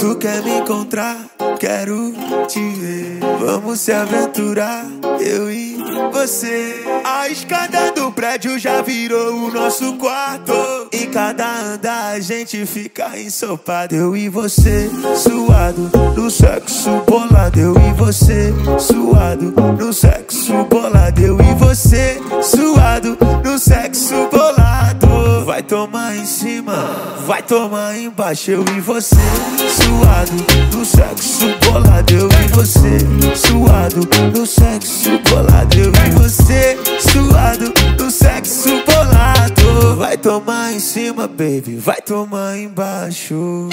Tu quer me encontrar? Quero te ver. Vamos se aventurar, eu e você. A escada do prédio já virou o nosso quarto. Em cada andar a gente fica ensopado. Eu e você, suado, no sexo bolado. Eu e você, suado, no sexo bolado. Eu e você, suado, no sexo bolado. Vai tomar em cima, vai tomar embaixo. Eu e você, suado, no sexo bolado. Eu e você, suado, no sexo bolado. Eu e você, suado, no sexo bolado. Vai tomar em cima, baby, vai tomar embaixo.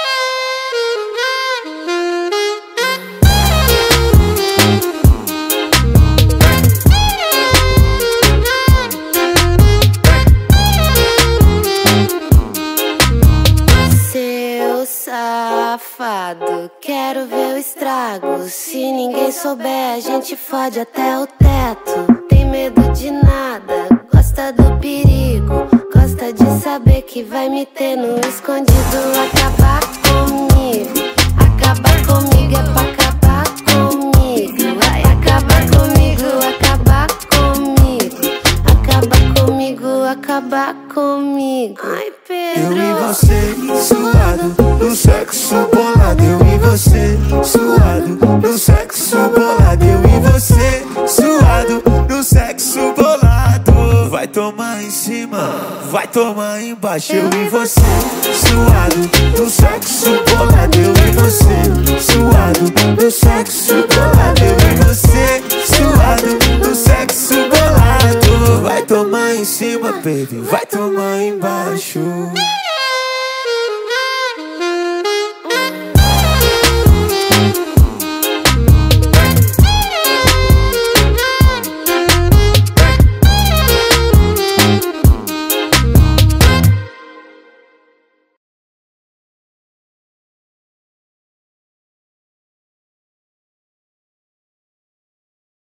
Safado, quero ver o estrago. Se ninguém souber, a gente fode até o teto. Tem medo de nada, gosta do perigo. Gosta de saber que vai me ter no escondido. Acabar comigo é pra acabar comigo. Vai acabar comigo, acabar comigo. Acabar comigo, acabar comigo. Ai, Pedro. Eu e você, suado, no sexo bolado. Eu e você, suado, no sexo bolado. Eu e você, suado, no sexo bolado. Vai tomar em cima, vai tomar embaixo. Eu e você, suado.